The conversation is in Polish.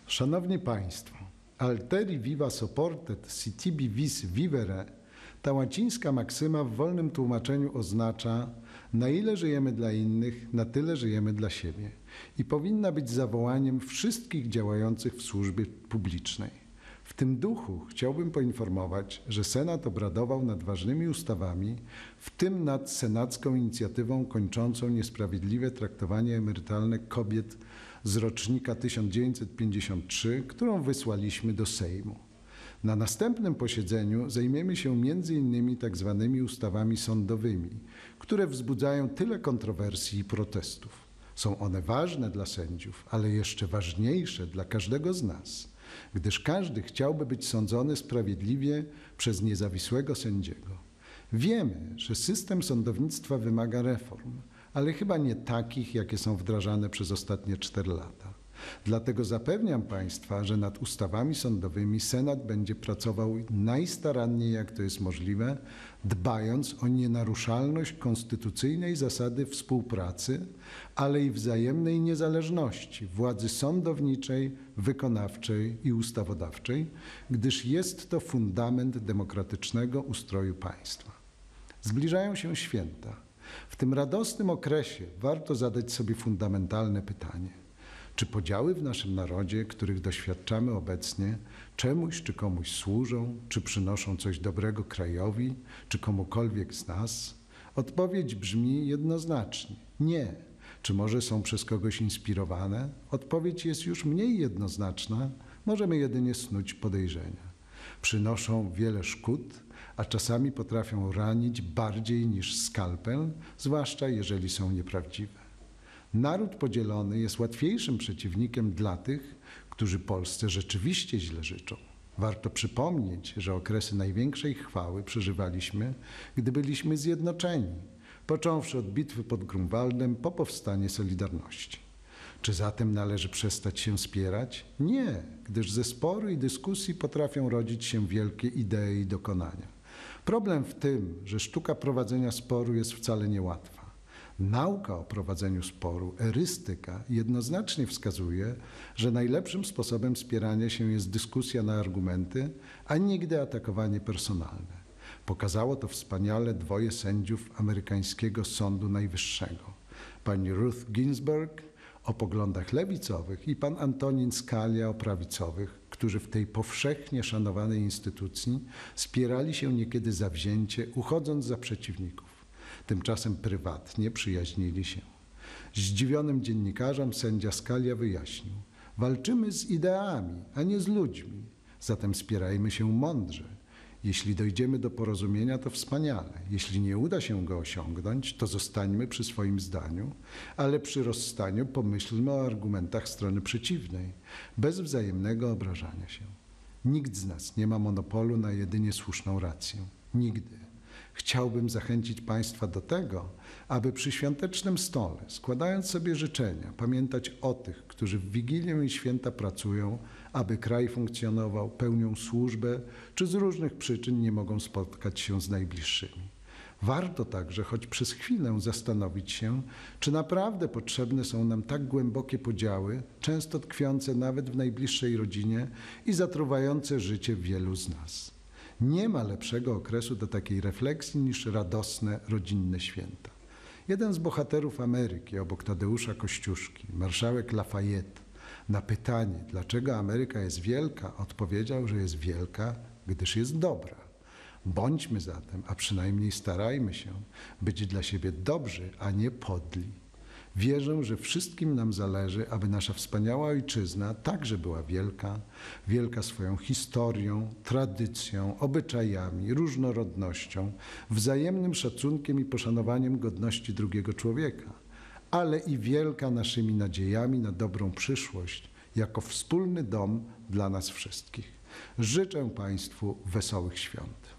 Szanowni Państwo, alteri viva soportet si tibi vis vivere, ta łacińska maksyma w wolnym tłumaczeniu oznacza: na ile żyjemy dla innych, na tyle żyjemy dla siebie i powinna być zawołaniem wszystkich działających w służbie publicznej. W tym duchu chciałbym poinformować, że Senat obradował nad ważnymi ustawami, w tym nad senacką inicjatywą kończącą niesprawiedliwe traktowanie emerytalne kobiet z rocznika 1953, którą wysłaliśmy do Sejmu. Na następnym posiedzeniu zajmiemy się m.in. tzw. ustawami sądowymi, które wzbudzają tyle kontrowersji i protestów. Są one ważne dla sędziów, ale jeszcze ważniejsze dla każdego z nas, gdyż każdy chciałby być sądzony sprawiedliwie przez niezawisłego sędziego. Wiemy, że system sądownictwa wymaga reform, ale chyba nie takich, jakie są wdrażane przez ostatnie 4 lata. Dlatego zapewniam Państwa, że nad ustawami sądowymi Senat będzie pracował najstaranniej, jak to jest możliwe, dbając o nienaruszalność konstytucyjnej zasady współpracy, ale i wzajemnej niezależności władzy sądowniczej, wykonawczej i ustawodawczej, gdyż jest to fundament demokratycznego ustroju państwa. Zbliżają się święta. W tym radosnym okresie warto zadać sobie fundamentalne pytanie: czy podziały w naszym narodzie, których doświadczamy obecnie, czemuś czy komuś służą, czy przynoszą coś dobrego krajowi, czy komukolwiek z nas? Odpowiedź brzmi jednoznacznie: nie. Czy może są przez kogoś inspirowane? Odpowiedź jest już mniej jednoznaczna, możemy jedynie snuć podejrzenia. Przynoszą wiele szkód, a czasami potrafią ranić bardziej niż skalpel, zwłaszcza jeżeli są nieprawdziwe. Naród podzielony jest łatwiejszym przeciwnikiem dla tych, którzy Polsce rzeczywiście źle życzą. Warto przypomnieć, że okresy największej chwały przeżywaliśmy, gdy byliśmy zjednoczeni, począwszy od bitwy pod Grunwaldem po powstanie Solidarności. Czy zatem należy przestać się spierać? Nie, gdyż ze sporu i dyskusji potrafią rodzić się wielkie idee i dokonania. Problem w tym, że sztuka prowadzenia sporu jest wcale niełatwa. Nauka o prowadzeniu sporu, erystyka, jednoznacznie wskazuje, że najlepszym sposobem spierania się jest dyskusja na argumenty, a nigdy atakowanie personalne. Pokazało to wspaniale 2 sędziów amerykańskiego Sądu Najwyższego. Pani Ruth Ginsburg o poglądach lewicowych i pan Antonin Scalia o prawicowych, którzy w tej powszechnie szanowanej instytucji spierali się niekiedy zawzięcie, uchodząc za przeciwników. Tymczasem prywatnie przyjaźnili się. Zdziwionym dziennikarzom sędzia Scalia wyjaśnił: walczymy z ideami, a nie z ludźmi, zatem spierajmy się mądrze. Jeśli dojdziemy do porozumienia, to wspaniale. Jeśli nie uda się go osiągnąć, to zostańmy przy swoim zdaniu, ale przy rozstaniu pomyślmy o argumentach strony przeciwnej, bez wzajemnego obrażania się. Nikt z nas nie ma monopolu na jedynie słuszną rację. Nigdy. Chciałbym zachęcić Państwa do tego, aby przy świątecznym stole, składając sobie życzenia, pamiętać o tych, którzy w Wigilię i święta pracują, aby kraj funkcjonował, pełnią służbę, czy z różnych przyczyn nie mogą spotkać się z najbliższymi. Warto także choć przez chwilę zastanowić się, czy naprawdę potrzebne są nam tak głębokie podziały, często tkwiące nawet w najbliższej rodzinie i zatruwające życie wielu z nas. Nie ma lepszego okresu do takiej refleksji niż radosne, rodzinne święta. Jeden z bohaterów Ameryki, obok Tadeusza Kościuszki, marszałek Lafayette, na pytanie, dlaczego Ameryka jest wielka, odpowiedział, że jest wielka, gdyż jest dobra. Bądźmy zatem, a przynajmniej starajmy się być dla siebie dobrzy, a nie podli. Wierzę, że wszystkim nam zależy, aby nasza wspaniała ojczyzna także była wielka, wielka swoją historią, tradycją, obyczajami, różnorodnością, wzajemnym szacunkiem i poszanowaniem godności drugiego człowieka, ale i wielka naszymi nadziejami na dobrą przyszłość, jako wspólny dom dla nas wszystkich. Życzę Państwu wesołych świąt.